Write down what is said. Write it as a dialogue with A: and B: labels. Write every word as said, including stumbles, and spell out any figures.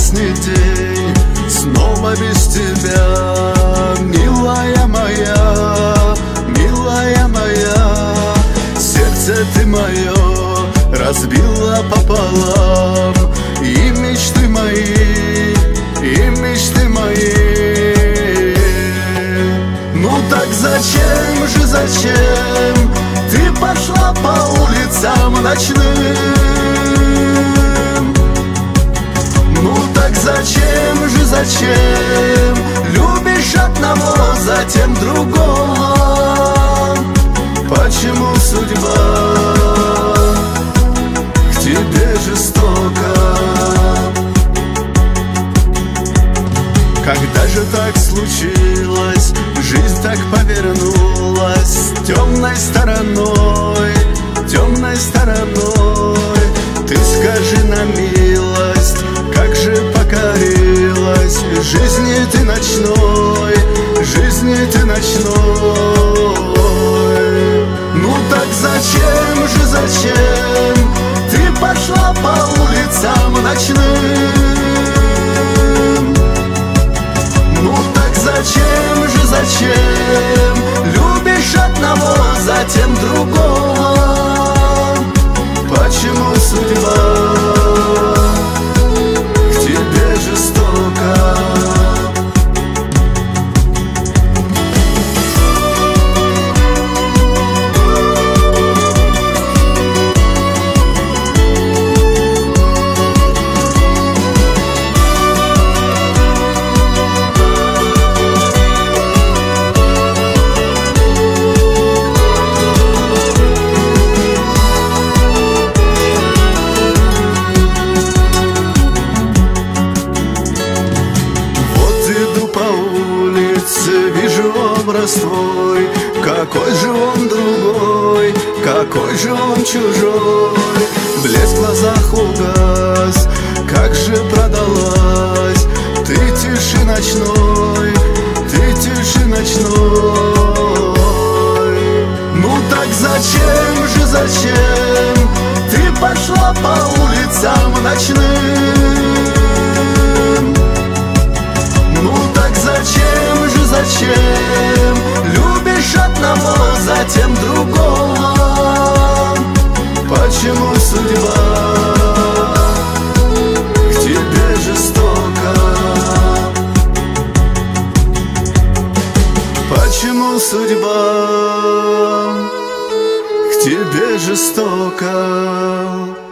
A: гаснет день, снова без тебя, милая моя, милая моя. Сердце ты мое разбила пополам, и мечты мои, и мечты мои. Ну так зачем же, зачем ты пошла по улицам ночным? Ну так зачем же, зачем любишь одного, затем другого? Почему судьба к тебе жестока? Когда же так случилось, жизнь так повернулась темной стороной, темной стороной? Ты скажи на милость, как же покорилась жизни ты ночной, жизни ты ночной. Ну так зачем же, зачем ты пошла по улицам ночным? Ну так зачем же, зачем любишь одного, затем другого? Почему судьба к тебе жестока? Вижу образ твой, какой же он другой, какой же он чужой. Блеск в глазах угас, как же продалась ты тиши ночной, ты тиши ночной. Ну так зачем же, зачем ты пошла по улицам ночным? Ну так зачем же, зачем любишь одного, затем другого? Почему судьба к тебе жестока? Почему судьба к тебе жестока?